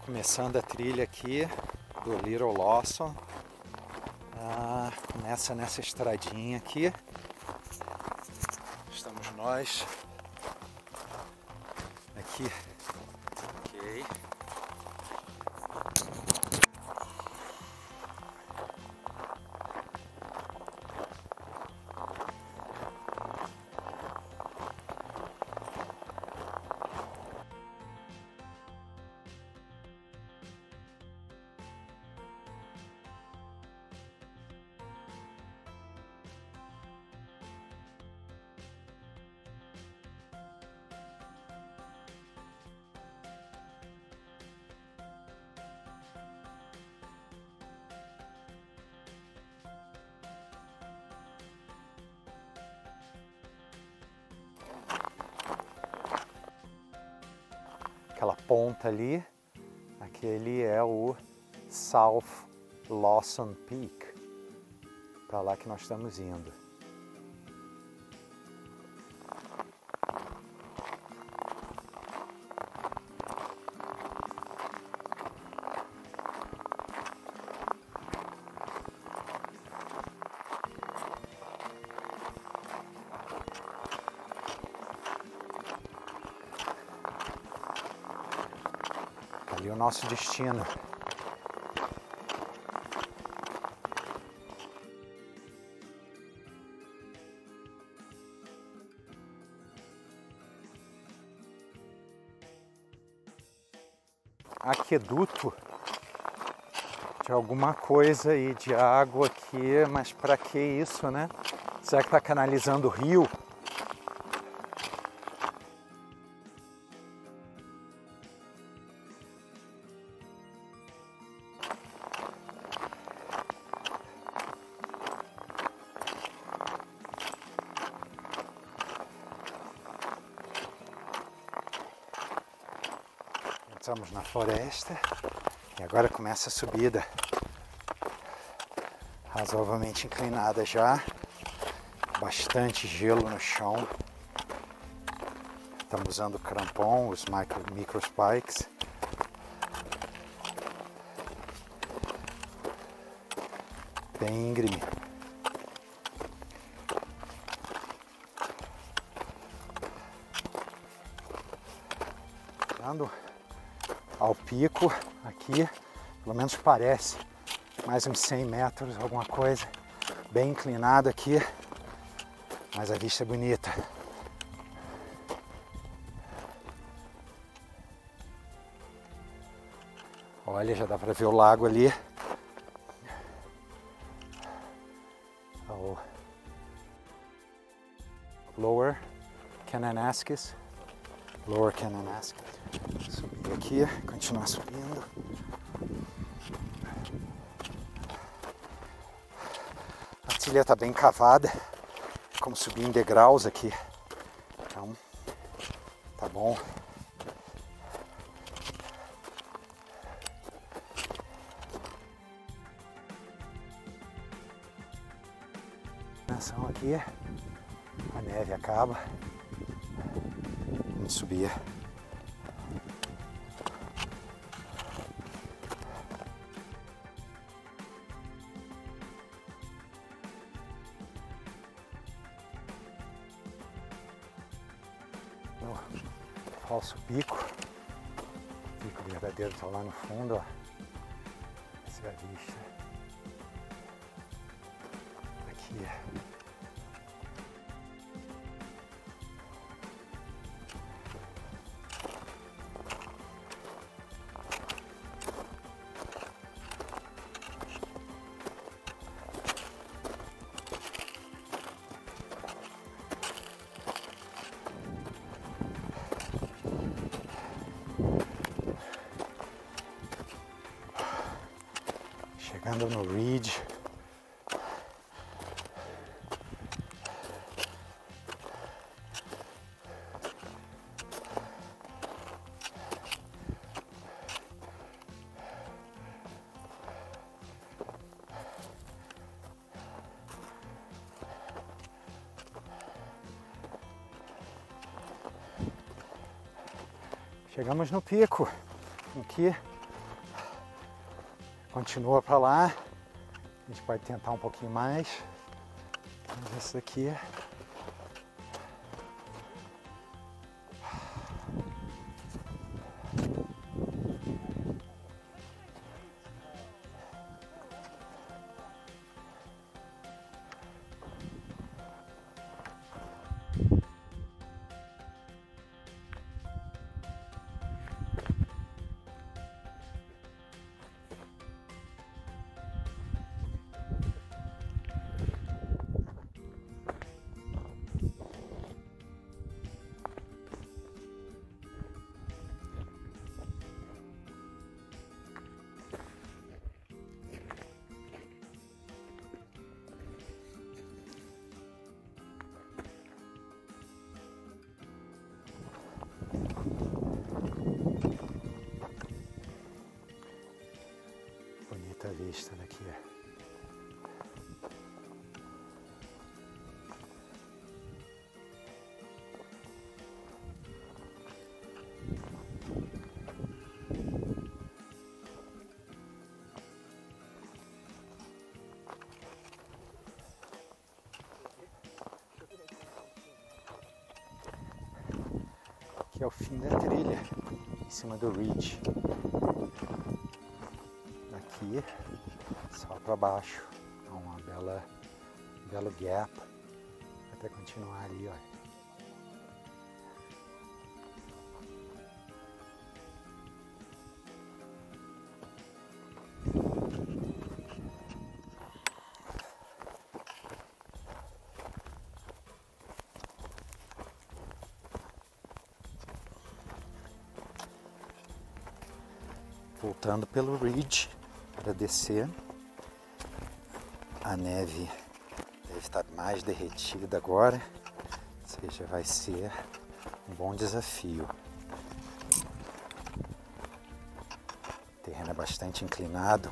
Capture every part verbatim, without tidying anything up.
Começando a trilha aqui do Little Lawson. Ah, começa nessa estradinha aqui. Estamos nós aqui. Ok. Aquela ponta ali, aquele é o South Lawson Peak, para lá que nós estamos indo. Ali o nosso destino. Aqueduto de alguma coisa aí de água aqui, mas para que isso, né? Será que está canalizando o rio? Estamos na floresta e agora começa a subida, razoavelmente inclinada já, bastante gelo no chão. Estamos usando o crampon, os micro, micro spikes. Bem íngreme. Chegando ao pico aqui, pelo menos parece, mais uns cem metros, alguma coisa, bem inclinado aqui, mas a vista é bonita. Olha, já dá para ver o lago ali. O Lower Kananaskis. Lower Kananaskis. Subir aqui, continuar subindo. A trilha está bem cavada, como subir em degraus aqui. Então, tá bom. Atenção aqui, a neve acaba. Vamos subir. No falso pico, o pico verdadeiro está lá no fundo, ó. Essa é a vista. Aqui. Chegando no Ridge. Chegamos no pico, aqui continua para lá. A gente pode tentar um pouquinho mais. Mas esse daqui bonita vista daqui. Aqui é o fim da trilha, em cima do ridge. Daqui, só para baixo, há uma bela, belo gap, até continuar ali, ó. Voltando pelo ridge para descer, a neve deve estar mais derretida agora, ou seja, vai ser um bom desafio. O terreno é bastante inclinado.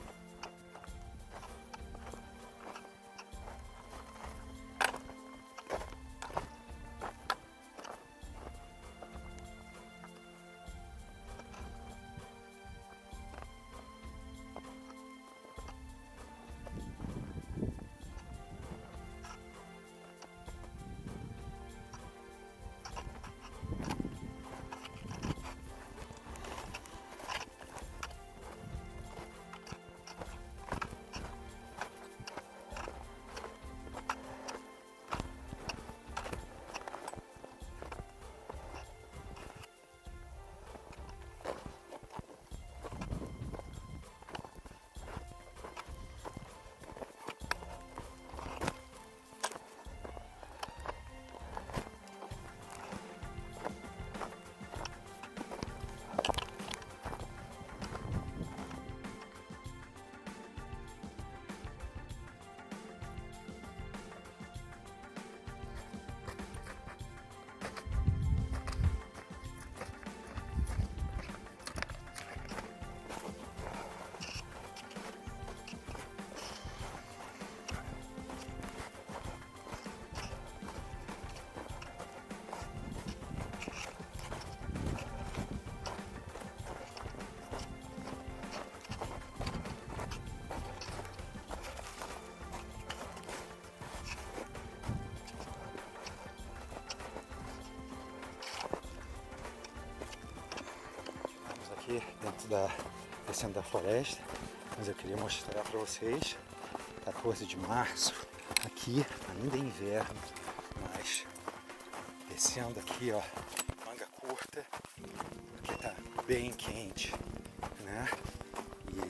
Aqui dentro da descendo da floresta, mas eu queria mostrar para vocês quatorze de março, aqui ainda é inverno, mas descendo aqui, ó, manga curta, porque tá bem quente, né? E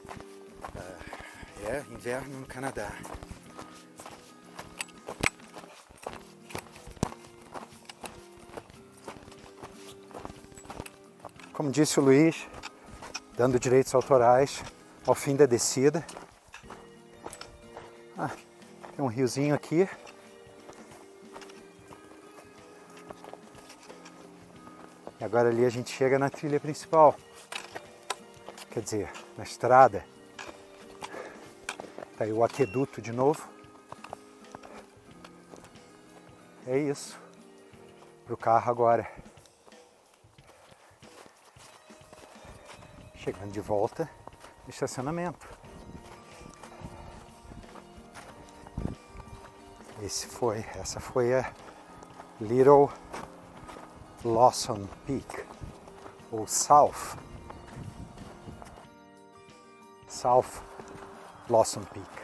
uh, é inverno no Canadá. Como disse o Luiz, dando direitos autorais ao fim da descida. Ah, tem um riozinho aqui. E agora ali a gente chega na trilha principal. Quer dizer, na estrada. Tá aí o aqueduto de novo. É isso. Pro carro agora. Chegando de volta estacionamento. Esse foi, essa foi a Little Lawson Peak, ou South, South Lawson Peak.